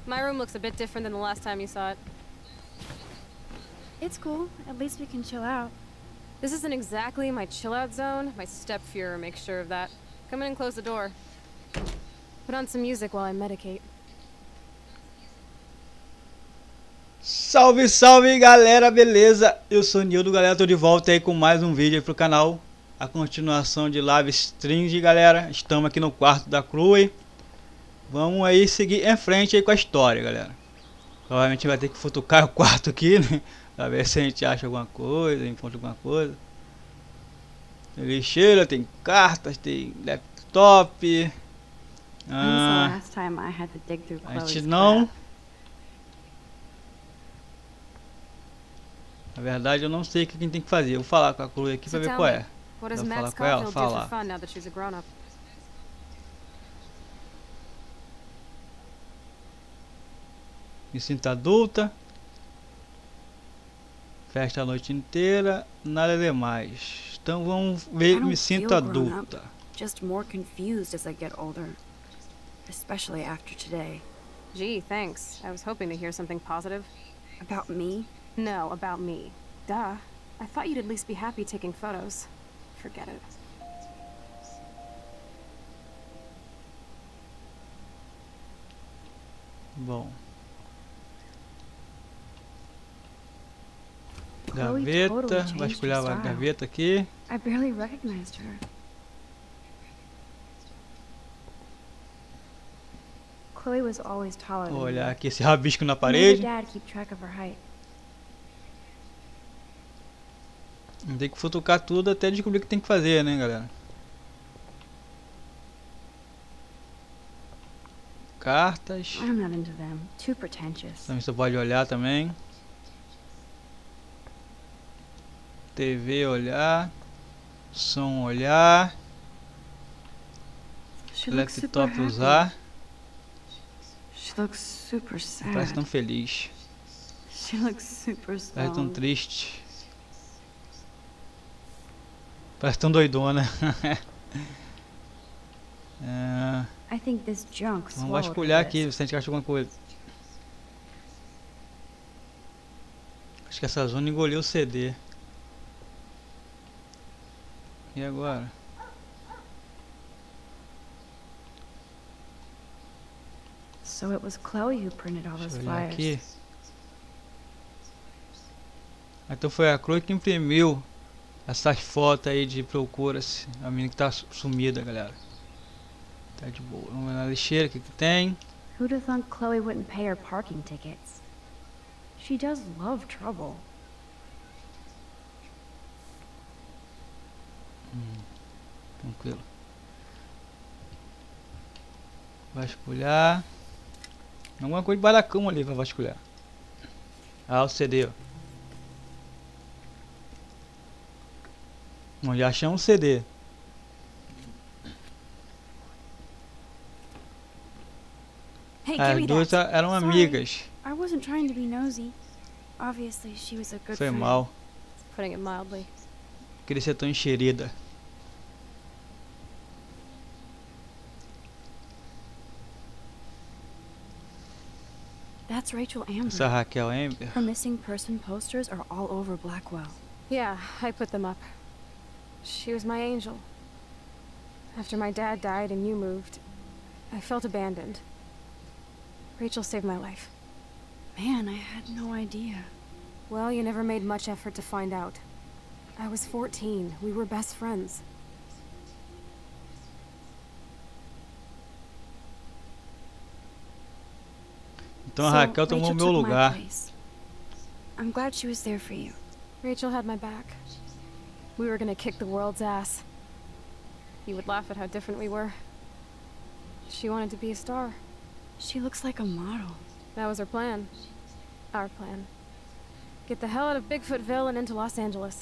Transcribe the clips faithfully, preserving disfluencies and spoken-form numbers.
My room looks a bit different than the last time you saw it. It's cool. At least we can chill out. This isn't exactly my chill-out zone. My step-Fuhrer makes sure of that. Come in and close the door. Put on some music while I medicate. Salve, salve, galera, beleza? Eu sou o Nildo, galera, tô de volta aí com mais um vídeo aí pro canal. A continuação de live stream, galera. Estamos aqui no quarto da Chloe. Vamos aí seguir em frente aí com a história, galera. Provavelmente vai ter que futucar o quarto aqui, né? Pra ver se a gente acha alguma coisa, encontra alguma coisa. Tem lixeira, tem cartas, tem laptop. Ah, a gente não... Na verdade, eu não sei o que a gente tem que fazer. Eu vou falar com a Chloe aqui pra ver qual é. What does Vou Max falar com ela, Caulfield do falar. for fun now that she's a grown-up? Me sinto adulta. Festa a noite inteira. Nada demais. Então vamos ver. Me sinto adulta. Just more confused as I get older, especially after today. Gee, thanks. I was hoping to hear something positive. About me? No, about me. Duh. I thought you'd at least be happy taking photos. Forget it. Bom. Chloe Gaveta, totally changed her vasculhar a style. gaveta aqui. I barely recognized her. Chloe was always taller than Vou me. olhar aqui esse rabisco na Made her parede. dad keep track of her height. Tem que futucar tudo até descobrir o que tem que fazer, né, galera? Cartas. I'm not into them. Too pretentious. Também você pode olhar também. T V olhar. Som olhar. She looks super Laptop happy. usar. She looks super sad. Parece tão feliz. She looks super Parece tão stoned. triste. Parece tão doidona. É, I think this junk vamos swallowed vasculhar her aqui, list. se a gente acha alguma coisa. Acho que essa zona engoliu o C D. E agora? So it was Chloe who printed all Deixa those eu olhar flyers. aqui. Então foi a Chloe que imprimiu essas fotos aí de procura-se. A menina que tá sumida, galera. Tá de boa. Vamos ver na lixeira o que que tem. Who'd have thought Chloe wouldn't pay her parking tickets? She does love trouble. Hum, tranquilo. Vasculhar. Alguma coisa debaixo da cama ali pra vasculhar. Ah, o C D, ó. Bom, já achamos um C D. Hey, give As me duas that. eram Sorry. amigas. I wasn't trying to be nosy. Obviously, she was a good Foi friend. mal. Putting it mildly. Queria ser tão enxerida. That's Rachel Amber. Essa Raquel Amber. Her missing person posters are all over Blackwell. Yeah, I put them up. She was my angel. After my dad died and you moved, I felt abandoned. Rachel saved my life. Man, I had no idea. Well, you never made much effort to find out. I was fourteen. We were best friends. Então a So, Raquel tomou Rachel meu took my lugar. place. I'm glad she was there for you. Rachel had my back. We were gonna kick the world's ass. You would laugh at how different we were. She wanted to be a star. She looks like a model. That was her plan. Our plan. Get the hell out of Bigfootville and into Los Angeles.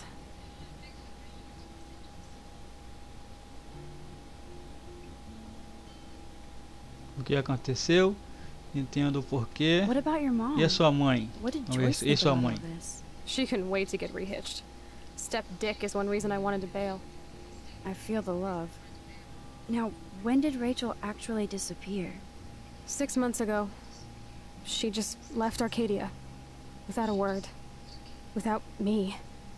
O que aconteceu? Entendo o porquê. What about your mom? E a sua mãe? What did Vamos ver Joyce se- e think sua about mãe? all this? She couldn't wait to get rehitched. Step Dick is one reason I wanted to bail. I feel the love. Now, when did Rachel actually disappear? Six months ago. she just left Arcadia. Without a word. Without me.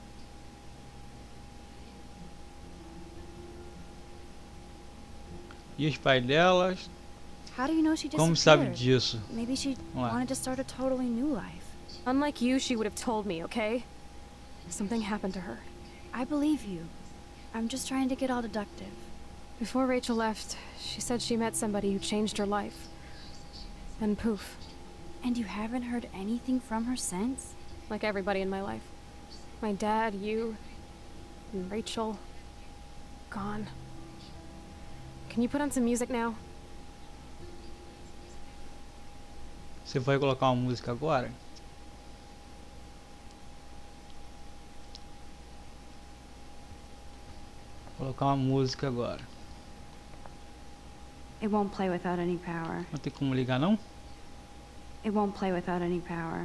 E os pais delas? How do you know she Como sabe disappeared? disso? Maybe she Vamos lá. wanted to start a totally new life. Unlike you, she would have told me, okay? Something happened to her. I believe you. I'm just trying to get all deductive. Before Rachel left, she said she met somebody who changed her life. And poof. And you haven't heard anything from her since? Like everybody in my life. My dad, you, and Rachel. Gone. Can you put on some music now? Você vai colocar uma música agora? Vou colocar uma música agora. It won't play without any power. Não tem como ligar não? It won't play without any power.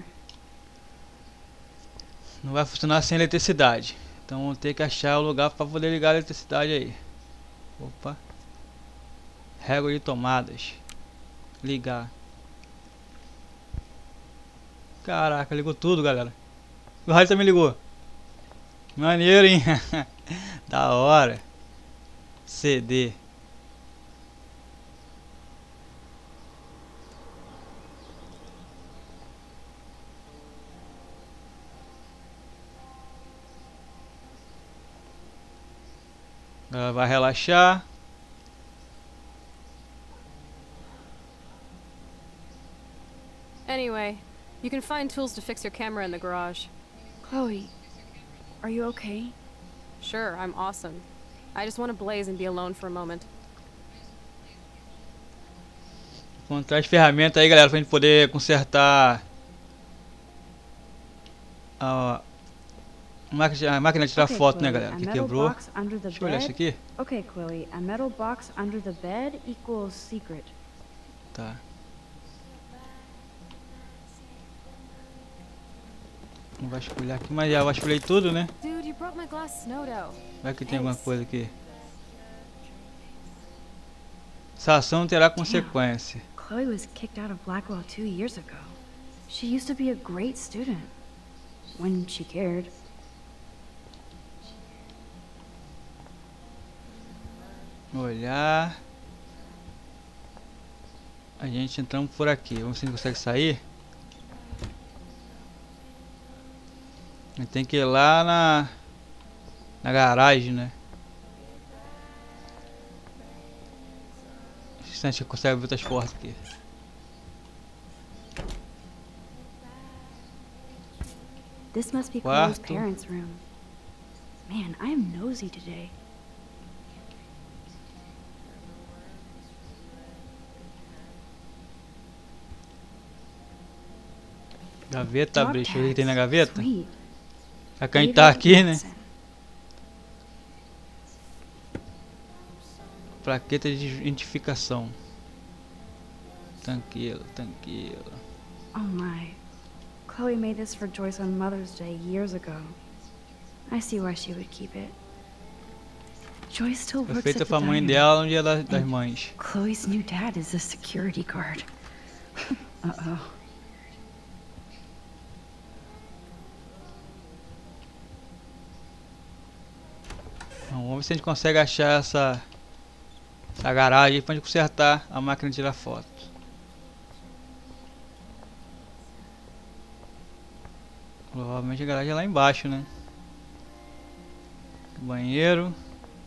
Não vai funcionar sem eletricidade. Então vamos ter que achar o lugar para poder ligar a eletricidade aí. Opa. Régua de tomadas. Ligar. Caraca, ligou tudo, galera. O rádio também ligou. Maneiro, hein? Da hora. C D. Ela vai relaxar. Anyway, you can find tools to fix your camera in the garage. Chloe, are you okay? Sure, I'm awesome. I just want to blaze and be alone for a moment. Encontrar as ferramentas aí, galera, pra gente poder consertar a máquina, a máquina de tirar Okay, foto, né, Chloe, galera? a Que metal quebrou. box under the Deixa eu olhar isso bed. aqui. Okay, Chloe, a metal box under the bed equals secret. Tá. Não vai vasculhar aqui, mas já vasculhei tudo, né? Dude, you broke my glass snow dough. Vai que tem alguma coisa aqui. Essa ação terá consequência. Chloe was kicked out of Blackwell two years ago. She used to be a great student. When she cared. Olhar. A gente entramos por aqui. Vamos ver se a gente consegue sair. A gente tem que ir lá na na garagem, né? Se a gente consegue abrir outras portas aqui. This must be Chloe's Quarto. parents' room. Man, I am nosy today. Gaveta, Drop deixa eu ver o que tem na tags. gaveta. Sweet. Já que a gente David tá aqui, né? Watson. Plaqueta de identificação. Tranquilo, tranquilo. Oh my. Chloe made this for Joyce on Mother's Day years ago. I see why she would keep it. Joyce still Foi works feita at the pra mãe diner. dela no dia das, das mães. Chloe's new dad is a security guard. Uh-oh. Então, vamos ver se a gente consegue achar essa, essa garagem pra gente consertar a máquina de tirar foto. Provavelmente a garagem é lá embaixo, né? Banheiro.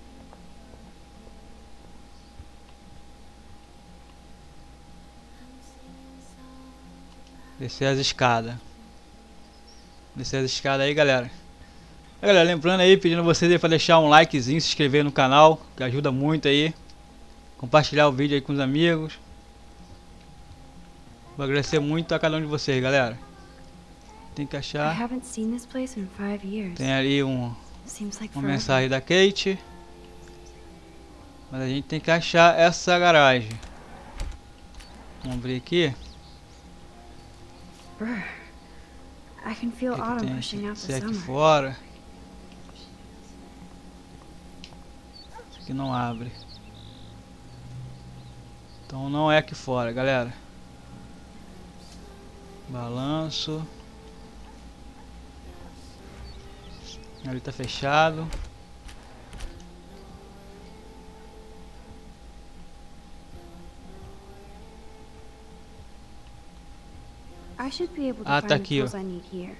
Descer as escadas. Descer as escadas aí, galera. Galera, lembrando aí, pedindo a vocês aí pra deixar um likezinho, se inscrever no canal, que ajuda muito aí. Compartilhar o vídeo aí com os amigos. Vou agradecer muito a cada um de vocês, galera. Tem que I achar. haven't seen this place in five years. Tem ali um, Seems like uma forever. mensagem da Kate. Mas a gente tem que achar essa garagem. Vamos abrir aqui. Brr. I can feel O que que autumn tem pushing aqui? out Isso the é aqui summer. fora. Isso aqui não abre. Então não é aqui fora, galera. Balanço. Ali tá fechado. I should be able to Ah, find tá the aqui, ó. tools I need here.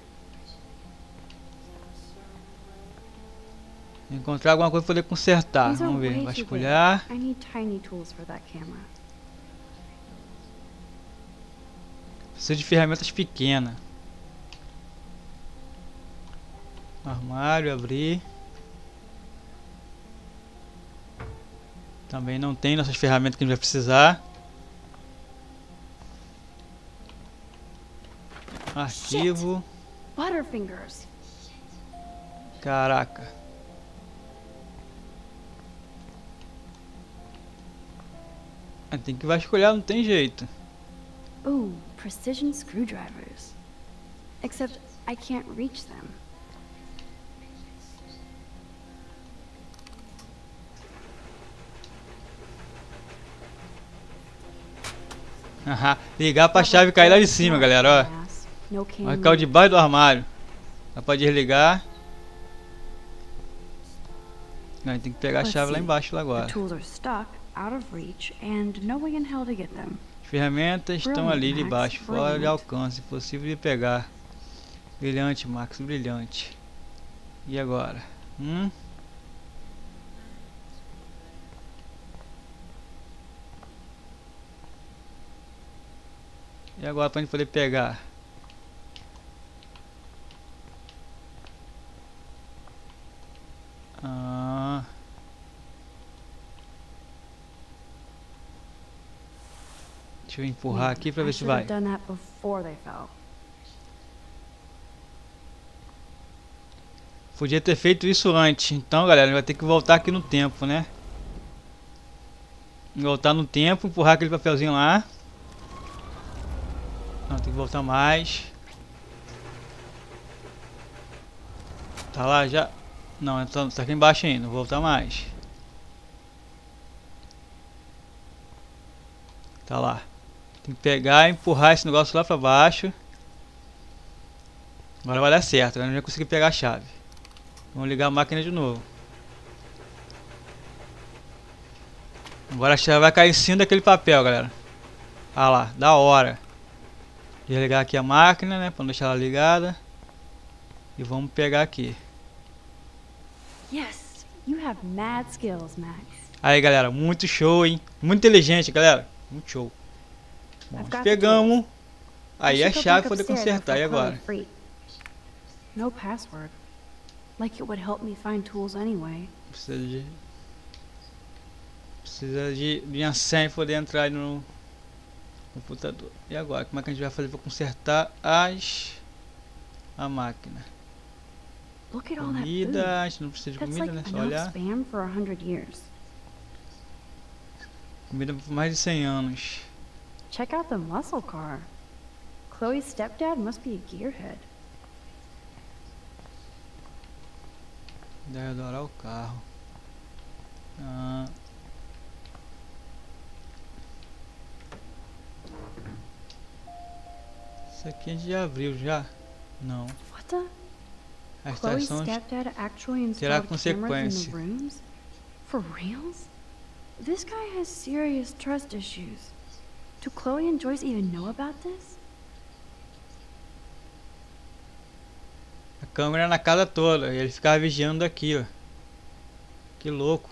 Encontrar alguma coisa pra poder consertar. These are Vamos ver. way too big. Vasculhar. I need tiny tools for that camera. Preciso de ferramentas pequenas. Armário, abrir. Também não tem nossas ferramentas que a gente vai precisar. Arquivo. Butterfingers. Caraca. Tem que vasculhar, não tem jeito. Ooh, precision screwdrivers. Except I can't reach them. Haha, ligar pra chave cair lá de cima, galera, ó. Vai cair debaixo do armário. Dá pra desligar. Não, tem que pegar a chave lá embaixo lá agora. As ferramentas estão ali debaixo, fora de alcance, impossível de pegar. Brilhante, Max, brilhante. E agora? Hum? E agora pra gente poder pegar? Ah. Deixa eu empurrar aqui pra ver se vai. Podia ter feito isso antes. Então, galera, a gente vai ter que voltar aqui no tempo, né? Voltar no tempo, empurrar aquele papelzinho lá. Não, tem que voltar mais. Tá lá já? Não, tá, tá aqui embaixo ainda. Vou voltar mais. Tá lá. Tem que pegar e empurrar esse negócio lá pra baixo. Agora vai dar certo. Agora a gente vai conseguir pegar a chave. Vamos ligar a máquina de novo. Agora a chave vai cair em cima daquele papel, galera. Ah lá, da hora. Desligar aqui a máquina, né, para não deixar ela ligada. E vamos pegar aqui. Yes, you have mad skills, Max. Aí, galera, muito show, hein? Muito inteligente, galera. Muito show. Bom, pegamos. Aí a chave para poder consertar. E agora? No password. Like it would help me find tools anyway. Precisa de Precisa de minha senha para poder entrar no computador. E agora, como é que a gente vai fazer para consertar as a máquina? Comida, a gente não precisa de comida, né? Só olhar. Comida por mais de cem anos. Check out the muscle car. Chloe's stepdad must be a gearhead. Deve adorar o carro. Ah. Isso aqui a gente já abriu já? Não. What the? A Chloe's estação stepdad actually terá installed cameras consequência. in the rooms? For reals? This guy has serious trust issues. Do Chloe and Joyce even know about this? A câmera na casa toda. E ele ficava vigiando aqui, ó. Que louco.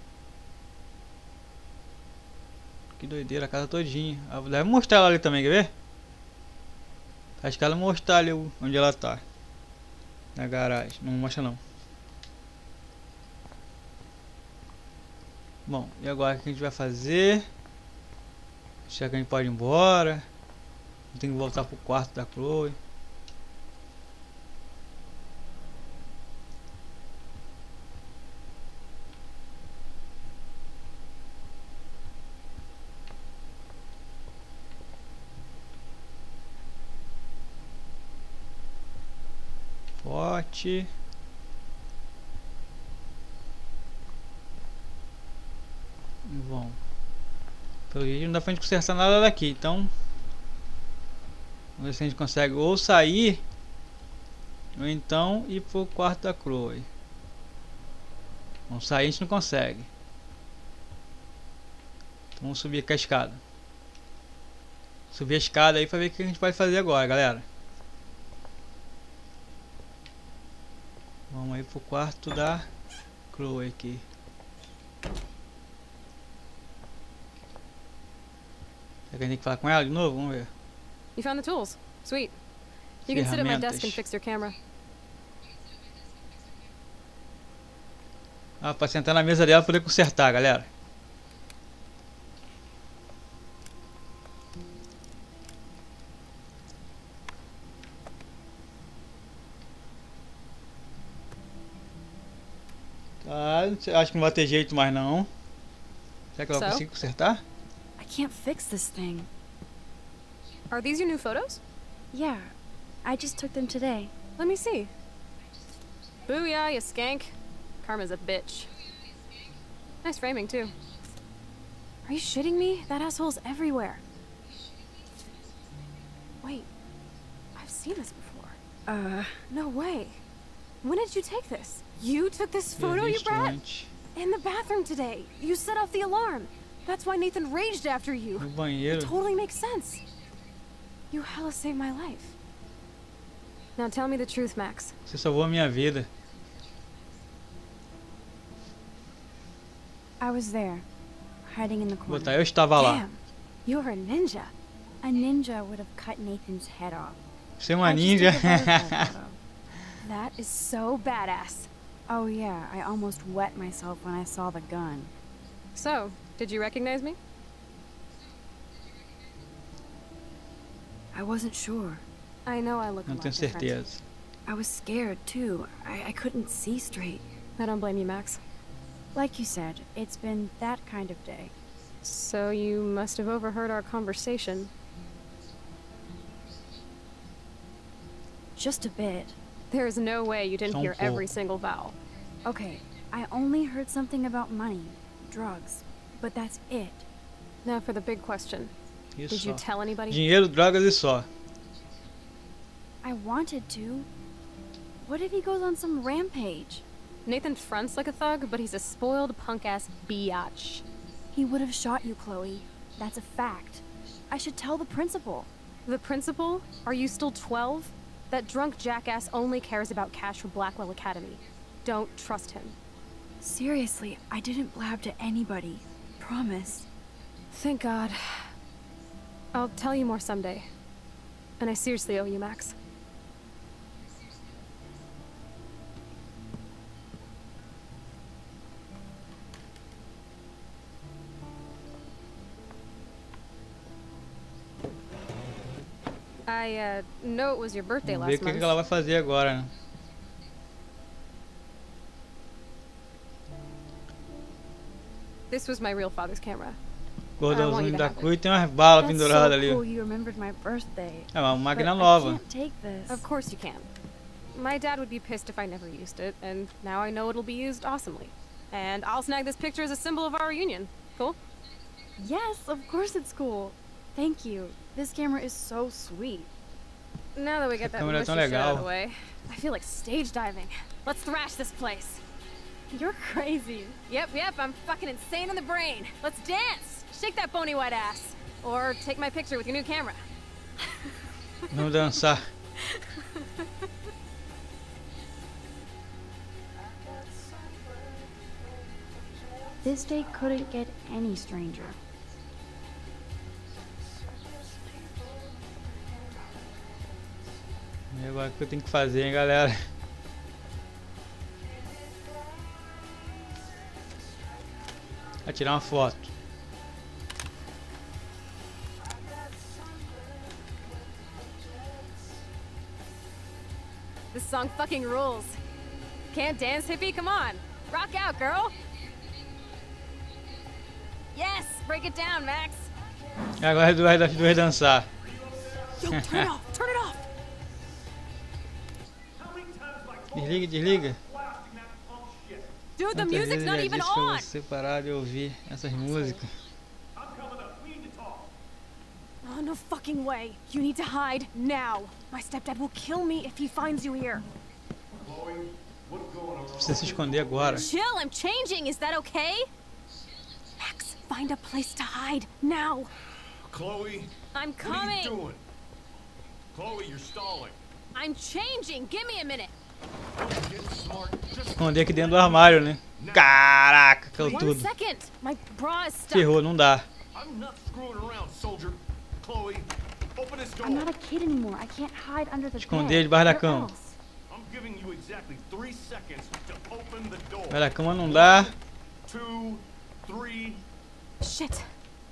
Que doideira, a casa todinha. Deve mostrar ela ali também, quer ver? Acho que ela mostrar ali onde ela tá. Na garagem. Não mostra não. Bom, e agora o que a gente vai fazer? Será que a gente pode ir embora? Tem que voltar pro quarto da Chloe. Pote. Bom, pelo jeito não dá pra gente consertar nada daqui, então Vamos ver se a gente consegue ou sair, ou então ir pro quarto da Chloe. Vamos sair, a gente não consegue. Então vamos subir aqui a escada. Subir a escada aí pra ver o que a gente pode fazer agora, galera. Vamos aí pro quarto da Chloe aqui. Será que a gente tem que falar com ela de novo? Vamos ver. You found the tools. Sweet. You can sit at my desk and Ferramentas. fix your camera. Ah, pra sentar na mesa dela e poder consertar, galera. Tá, acho que não vai ter jeito mais não. Será que ela vai So? conseguir consertar? I can't fix this thing. Are these your new photos? Yeah, I just took them today. Let me see. Booyah, you skank. Karma's a bitch. Nice framing, too. Are you shitting me? That asshole's everywhere. Wait. I've seen this before. Uh, No way. When did you take this? You took this photo, you brat? Restaurante. In the bathroom today. You set off the alarm. That's why Nathan raged after you. No It banheiro. totally makes sense. You hella saved my life. Now tell me the truth, Max. Você salvou a minha vida. I was there, hiding in the Vou botar, corner. eu estava lá. Damn, you're a ninja. A ninja would have cut Nathan's head off. Você é uma I just ninja. took a butterfly photo. That is so badass. Oh yeah, I almost wet myself when I saw the gun. So, did you recognize me? I wasn't sure. I know I look a Não lot tenho different. certeza. I was scared too. I, I couldn't see straight. I don't blame you, Max. Like you said, it's been that kind of day. So you must have overheard our conversation. Just a bit. There is no way you didn't Só um hear every pouco. single vowel. Okay, I only heard something about money, drugs, but that's it. Now for the big question. Isso Did you só. tell anybody? Dinheiro, drogas e só. I wanted to. What if he goes on some rampage? Nathan fronts like a thug, but he's a spoiled punk-ass biatch. He would have shot you, Chloe. That's a fact. I should tell the principal. The principal? Are you still twelve? That drunk jackass only cares about cash for Blackwell Academy. Don't trust him. Seriously, I didn't blab to anybody. Promise. Thank God. I'll tell you more someday. And I seriously owe you, Max. I, uh, know it was your birthday Vamos ver o last que, que month. ela vai fazer agora, né? This was my real father's camera. Gordãozinho to da have it. cruz e tem umas balas That's penduradas so ali. cool you remembered my birthday. É uma But máquina I nova. can't take this. Of course you can. My dad would be pissed if I never used it, and now I know it'll be used awesomely. And I'll snag this picture as a symbol of our reunion. Cool? Yes, of course it's cool. Thank you. This camera is so sweet. Now that we get that câmera é mushy tão shit out of legal. the way, I feel like stage diving. Let's thrash this place. You're crazy. Yep, yep, I'm fucking insane in the brain. Let's dance! Shake that bony white ass. Or take my picture with your new camera. Vamos dançar. This day couldn't get any stranger. E agora o que eu tenho que fazer, hein, galera? Vai tirar uma foto. This song fucking rules. Can't dance, hippie? Come on. Rock out, girl. Yes! Break it down, Max. E agora vai das duas dançar. Yo, turn it off! Turn it off! Desliga, desliga. Dude, the Quantas music's vezes eu not já even disse pra on! você parar de ouvir essas músicas? Oh no, No fucking way. You need to hide now. My stepdad will kill me if he finds you here. Precisa se esconder agora. Chill, I'm changing. Is that okay? Max, find a place to hide now. Chloe, I'm what are coming. you doing? Chloe, you're stalling. I'm changing. Give me a minute. Get smart. Just Esconder aqui dentro do armário, né? Caraca, caiu One tudo. second. My bra is stuck. Ferrou, não dá. I'm not screwing around, soldier. Chloe, open this door. I'm not a kid anymore. I can't hide under the Esconder bed. debaixo da Where cama. else? I'm giving you exactly three seconds to open the door. Debaixo da cama não dá. Two, three. Shit.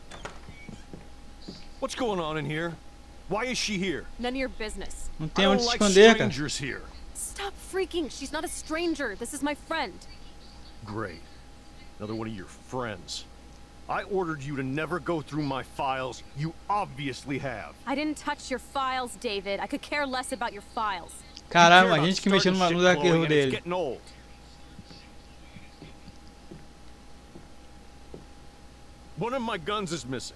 What's going on in here? Why is she here? None of your business. Não I tem don't onde se like esconder, cara. strangers here. Stop freaking. She's not a stranger. This is my friend. Great. Another one of your friends. I ordered you to never go through my files. You obviously have. I didn't touch your files, David. I could care less about your files. Caralho, You care a about gente que mexeu starting no shit, arquivo Chloe, and it's dele. getting old. One of my guns is missing.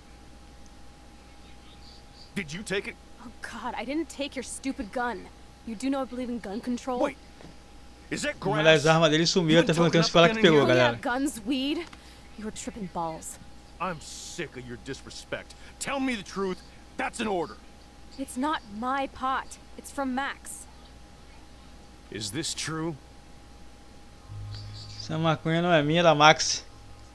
Did you take it? Oh God, I didn't take your stupid gun. You do know I believe in gun control? Wait. Is that Uma das grass? armas dele sumiu, até perguntando se foi ela que pegou, Oh yeah, galera. guns, weed. You were tripping balls. I'm sick of your disrespect. Tell me the truth. That's an order. It's not my pot. It's from Max. Is this true? Essa maconha não é minha, é da Max.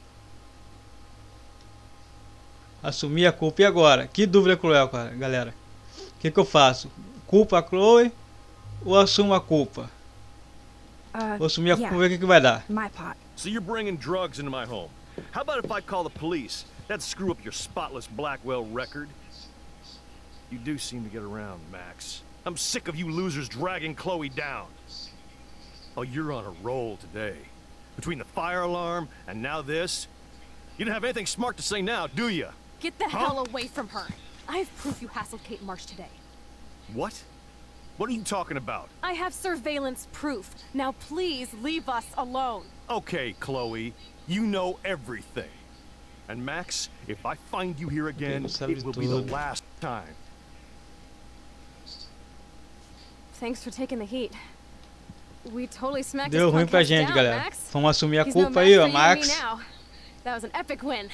Assumir a culpa. E agora? Que dúvida cruel, cara, galera. O que, que eu faço? Culpa a Chloe ou assumo a culpa? Uh, Vou assumir a yeah, culpa e ver o que, que vai dar. my pot. So you're bringing drugs into my home. How about if I call the police? That'd screw up your spotless Blackwell record. You do seem to get around, Max. I'm sick of you losers dragging Chloe down. Oh, you're on a roll today. Between the fire alarm and now this. You don't have anything smart to say now, do you? Get the Huh? hell away from her. I have proof you hassled Kate Marsh today. What? What are you talking about? I have surveillance proof. Now please leave us alone. Okay, Chloe, you know everything. And Max, if I find you here again, Ele sabe it will de be the tudo. last time. Thanks for taking the heat. We totally smacked Deu his ruim pra podcast gente, down, galera. Max. Vamos assumir a He's no culpa match aí, for ó, you and me Max. now. That was an epic win.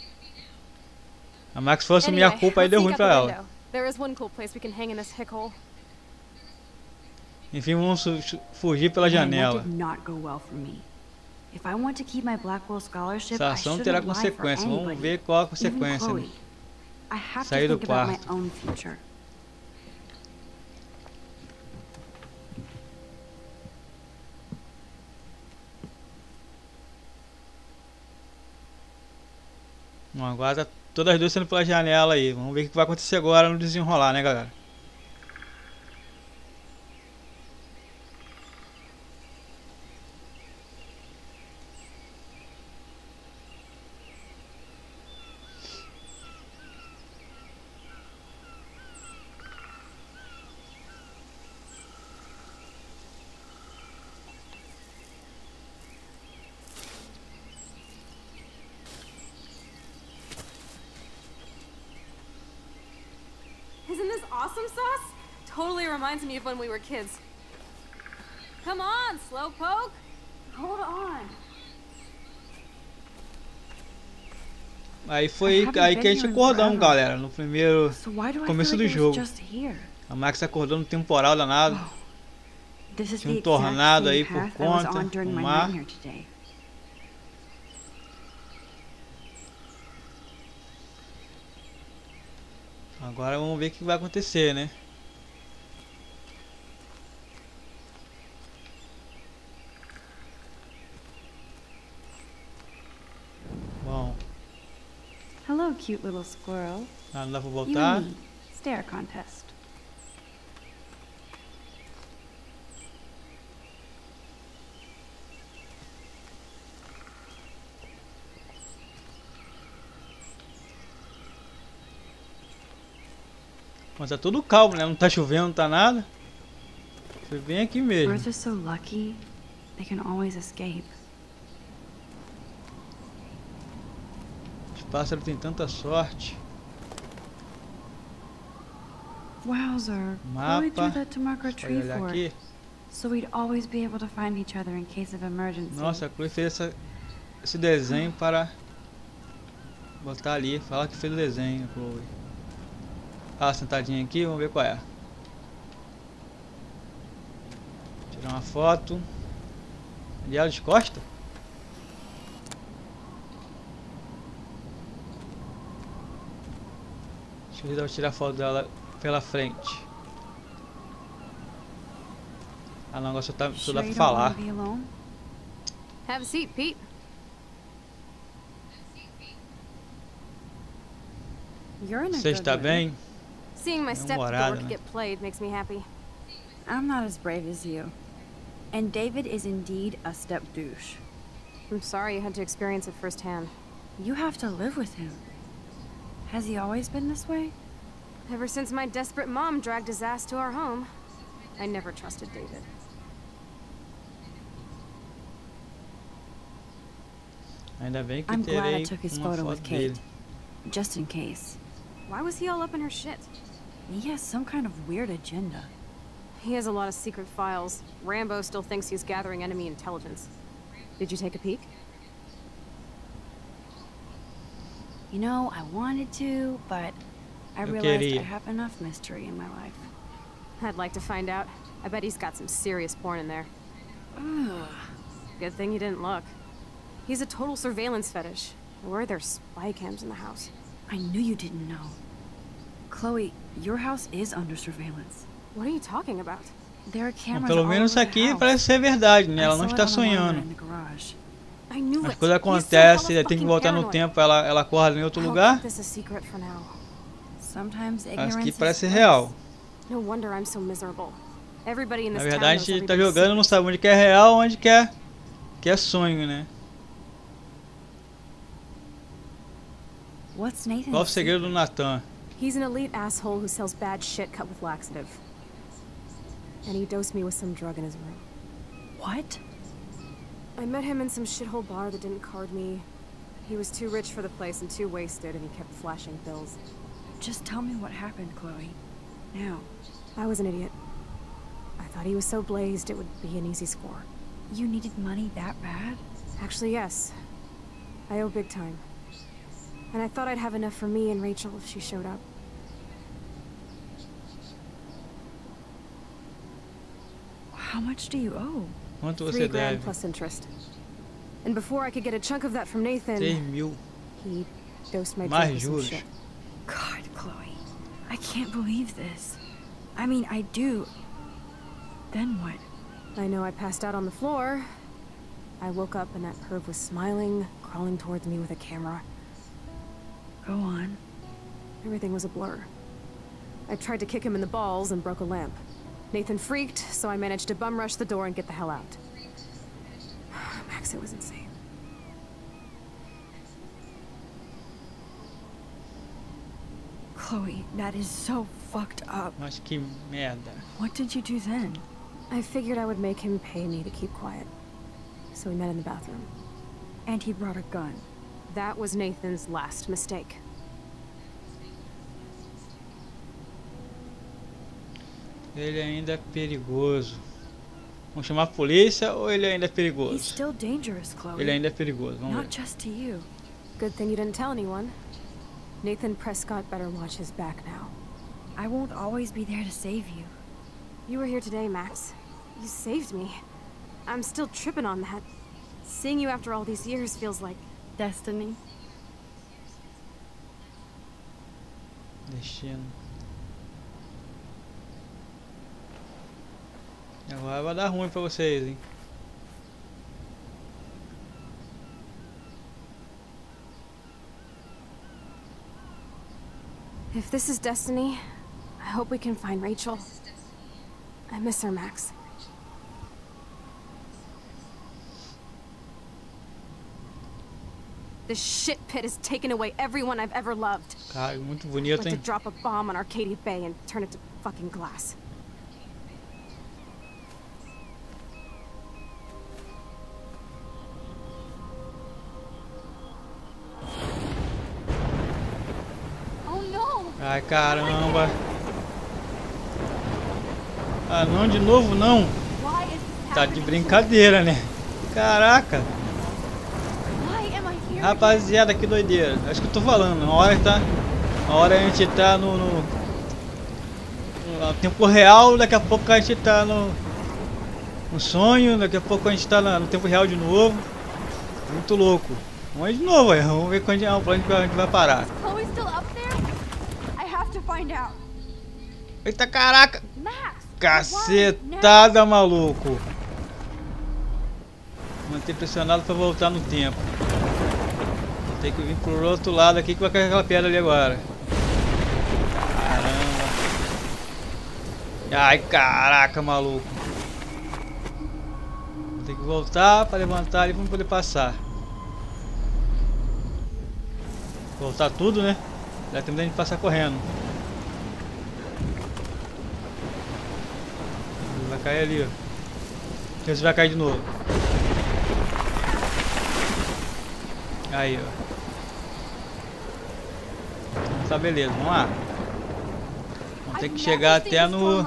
A Max foi assumir Anyway, a culpa e let's deu sneak ruim out pra the ela. window. There is one cool place we can hang in this hick hole. Enfim, vamos su- su- fugir pela Man, that janela. did not go well for me. If I want to keep my Blackwell scholarship, Essa I ação shouldn't terá lie for consequência. Vamos anybody, ver qual a even consequência, né? Chloe. I have Sair to do think about my quarto. own future. Bom, agora tá todas as duas sendo pela janela aí. Vamos ver o que vai acontecer agora no desenrolar, né, galera? Isn't this awesome sauce? Totally reminds me of when we were kids. Come on, Slowpoke. Hold on. Aí foi aí que a gente acordamos, galera, no primeiro So why do I começo feel do like it jogo. was just here? A Max acordou no temporal danado. This is Tinha um the exact tornado same aí por path I was conta, on during um my mar. night here today. Agora vamos ver o que vai acontecer, né? Bom, Hello, cute little squirrel. ah, não dá pra You voltar. and me. Stare contest. Mas tá tudo calmo, né? Não tá chovendo, não tá nada. Foi bem aqui mesmo. Birds are so lucky. They can always escape. Os pássaros têm tanta sorte. Wowzer. Chloe drew Mapa. that to mark our Pode tree olhar fort, aqui. so we'd always be able to find each other in case of emergency. Nossa, a Chloe fez essa, esse desenho para botar ali. Fala que fez o desenho, Chloe. Ah, sentadinha aqui, vamos ver qual é. Tirar uma foto. Ali ela de costa. Deixa eu ver se eu vou tirar a foto dela pela frente. Ah não, agora só, tá, só dá Sure pra you don't falar. wanna be alone? Have a seat, Pete. You're in a Você good está mood. bem? Seeing my Namorada, stepdaughter né? get played makes me happy. I'm not as brave as you. And David is indeed a step douche. I'm sorry you had to experience it firsthand. You have to live with him. Has he always been this way? Ever since my desperate mom dragged his ass to our home, I never trusted David. Ainda bem que I'm glad I terei took his uma photo foto with Kate, dele. just in case. Why was he all up in her shit? He has some kind of weird agenda. He has a lot of secret files. Rambo still thinks he's gathering enemy intelligence. Did you take a peek? You know, I wanted to, but I Eu realized queria. I have enough mystery in my life. I'd like to find out. I bet he's got some serious porn in there. Ugh. Good thing you didn't look. He's a total surveillance fetish. Where are there spy cams in the house? I knew you didn't know. Chloe, your house is under surveillance. What are you talking about? There are Bom, cameras pelo all menos over the aqui house. parece ser verdade, né? I Ela saw não it está on the monitor sonhando. in the garage. I knew As it. coisas He's so acontecem, hella tem que fucking voltar no paranoid. tempo, ela, ela acorda em outro I'll lugar. keep this a secret for now. Sometimes Acho ignorance que is parece bliss. real. No wonder I'm so miserable. Everybody in Na this town verdade, a knows gente tá everybody's jogando, não secrets. sabe onde que é real, onde que é, que é sonho, né? What's Nathan's Qual o segredo do secret? Nathan? He's an elite asshole who sells bad shit cut with laxative. And he dosed me with some drug in his room. What? I met him in some shithole bar that didn't card me. He was too rich for the place and too wasted, and he kept flashing bills. Just tell me what happened, Chloe. Now. I was an idiot. I thought he was so blazed it would be an easy score. You needed money that bad? Actually, yes. I owe big time. And I thought I'd have enough for me and Rachel if she showed up. How much do you owe? Quanto Three você grand deve? plus interest. And before I could get a chunk of that from Nathan, três mil. he dosed my Mais drug with some juros. shit. God, Chloe. I can't believe this. I mean, I do. Then what? I know I passed out on the floor. I woke up and that perv was smiling, crawling towards me with a camera. Go on. Everything was a blur. I tried to kick him in the balls and broke a lamp. Nathan freaked, so I managed to bum rush the door and get the hell out. Max, it was insane. Chloe, that is so fucked up. Mas que merda. What did you do then? I figured I would make him pay me to keep quiet. So we met in the bathroom. And he brought a gun. That was Nathan's last mistake. Ele ainda é perigoso. Vamos chamar a polícia ou ele ainda é He's perigoso? still dangerous, Chloe. Ele ainda é perigoso, vamos Not ver. just to you. Good thing you didn't tell anyone. Nathan Prescott better watch his back now. I won't always be there to save you. You were here today, Max. You saved me. I'm still tripping on that. Seeing you after all these years feels like... Destiny. Destino. Agora vai dar ruim pra vocês, hein? If this is destiny, I hope we can find Rachel. I miss her, Max. This shit pit has taken away everyone I've ever loved. Cara, muito Like bonito, to hein? drop a bomb on Arcadia Bay and turn it to fucking glass. Oh no! Ai, caramba. Ah, não, de novo não. Why is this Tá de happening? brincadeira, né? Caraca. Why am I here? Rapaziada, que doideira. É isso que eu tô falando. Uma hora tá. Uma hora a gente tá no, no, no tempo real, daqui a pouco a gente tá no, no sonho, daqui a pouco a gente tá no tempo real de novo. Muito louco. Vamos de novo aí, vamos ver quando a gente, a gente vai parar. Chloe's still up there? I have to find out. Eita caraca! Max! Cacetada, maluco! Manter pressionado pra voltar no tempo. Tem que vir pro outro lado aqui que vai cair aquela pedra ali agora. Caramba! Ai, caraca, maluco! Vou ter que voltar pra levantar ali pra poder passar. Voltar tudo, né? Dá tempo da gente passar correndo. Vai cair ali, ó. Deixa se vai cair de novo. Aí, ó. Então, tá, beleza, vamos lá. Vamos ter que chegar até no...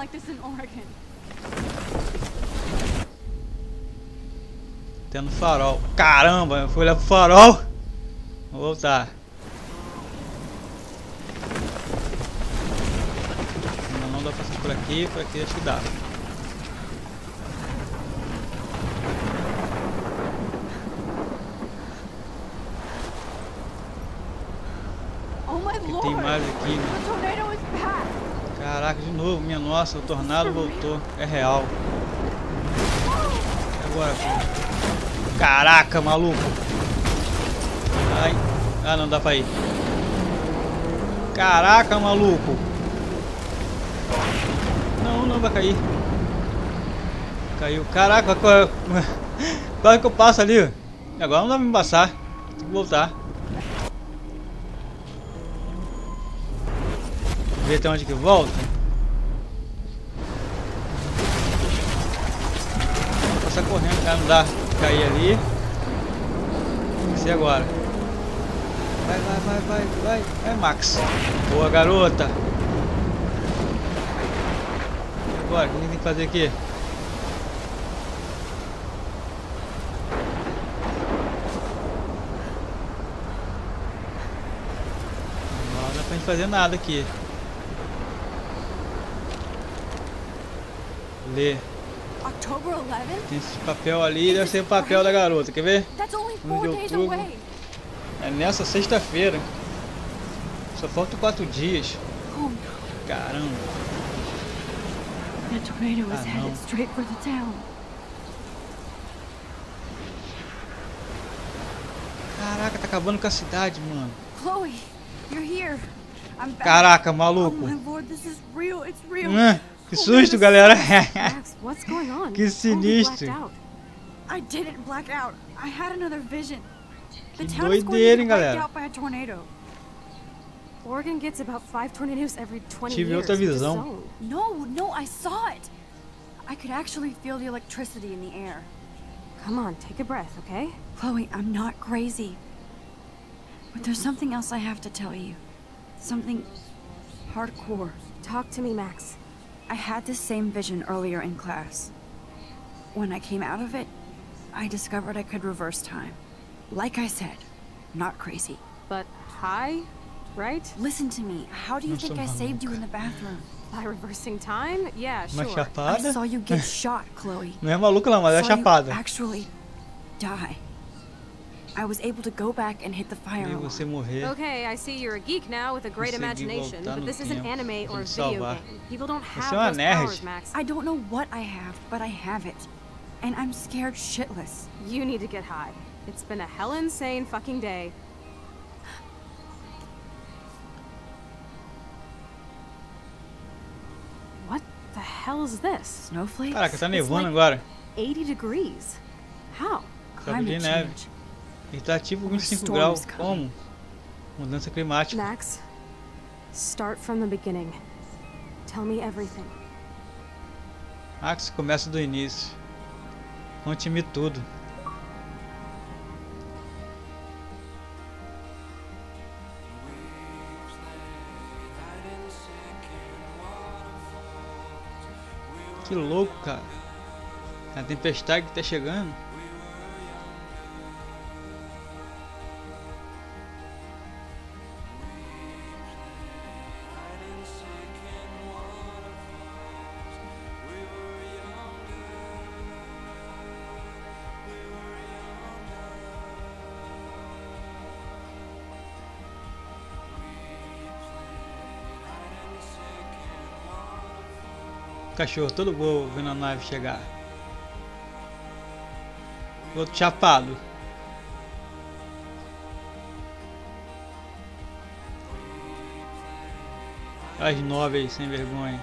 Até no farol. Caramba, eu fui olhar pro farol. Vou voltar. Não, não dá pra passar por aqui, por aqui acho que dá. Tem mais aqui, né? Caraca, de novo, minha nossa, o tornado voltou. É real. E agora, filho? Caraca, maluco. Ai. Ah, não dá pra ir. Caraca, maluco. Não, não vai cair. Caiu. Caraca, quase que eu passo ali. Agora não dá pra me passar. Tem que voltar. Ver até onde que volta. Vou passar correndo, ah, não dá. Cair ali. Vai ser agora. Vai, vai, vai, vai, vai. Vai, Max. Boa, garota. Agora, o que a gente tem que fazer aqui? Não dá pra gente fazer nada aqui. Ler. October eleventh? Tem esse papel ali, deve ser o papel da garota, quer ver? That's only um four de days outubro. away. É nessa sexta-feira. Só faltam quatro dias. Oh no. Caramba. The tornado is Ah, headed não. straight for the town. Caraca, tá acabando com a cidade, mano. Chloe, you're here. I'm back. Caraca, Oh maluco. my lord, this is real. It's real. Hum, que Oh, susto, man, galera. Max, what's going on? Que Totally blacked sinistro. out. I didn't black out. I had another vision. The Que town is going to doideira, hein, get wiped galera. out by a tornado. Oregon gets about five tornadoes every twenty Tive years. outra It's a visão. zone. No, no, I saw it. I could actually feel the electricity in the air. Come on, take a breath, okay? Chloe, I'm not crazy. But there's something else I have to tell you. Something hardcore. Talk to me, Max. I had this same vision earlier in class. When I came out of it, I discovered I could reverse time. Like I said, not crazy. But high, right? Listen to me. How do you Não think sou I saved you maluca. in the bathroom? By reversing time? Yeah, Uma sure. I chapada? saw you get shot, Chloe. Não é maluca não, mas é Saw you chapada. actually die. I was able to go back and hit the fire E alarm. você morrer. Okay, I see you're a geek now with a great Consegui imagination, voltar but no this isn't tempo anime pra or me a video salvar. game. People don't have Você é uma those nerd. powers, Max. I don't know what I have, but I have it. And I'm scared shitless. You need to get high. It's been a hell insane fucking day. What the hell is this? Snowflakes? Caraca, tá It's nevando like agora. eighty degrees. How? Cabo de Climate neve. change. E tá tipo vinte e cinco storm graus. is coming. Como? Mudança climática. Max, start from the beginning. Tell me everything. Max, começa do início. Conte-me tudo. Que louco, cara. A tempestade que tá chegando. Cachorro todo gol vendo a nave chegar. Outro chapado. As nove aí, sem vergonha.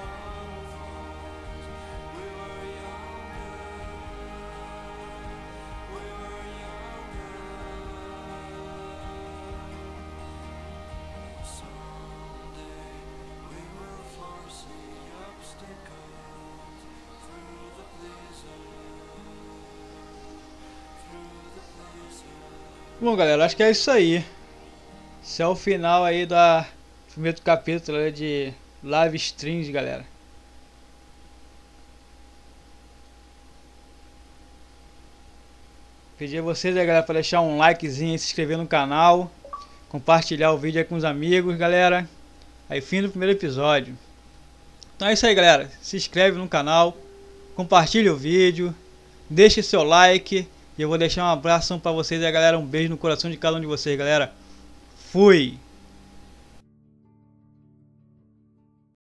Bom, galera, acho que é isso aí. Esse é o final aí da primeiro capítulo aí de Live Streams, galera. Pedir a vocês aí, galera, para deixar um likezinho, se inscrever no canal, compartilhar o vídeo aí com os amigos, galera. Aí, fim do primeiro episódio. Então é isso aí, galera. Se inscreve no canal, compartilha o vídeo, deixe seu like. E eu vou deixar um abração pra vocês aí, galera. Um beijo no coração de cada um de vocês, galera. Fui!